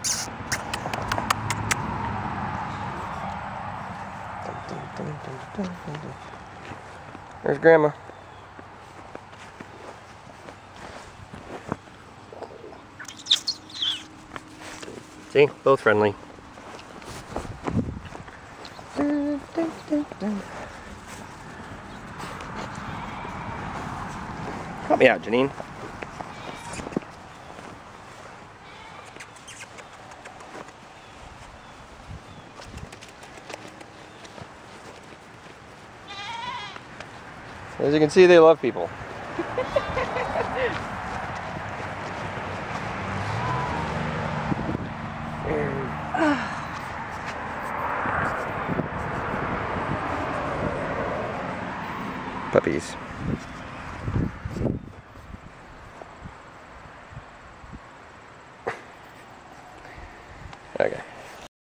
There's Grandma. See, both friendly. Help me out, Janine. As you can see, they love people. Puppies. Okay.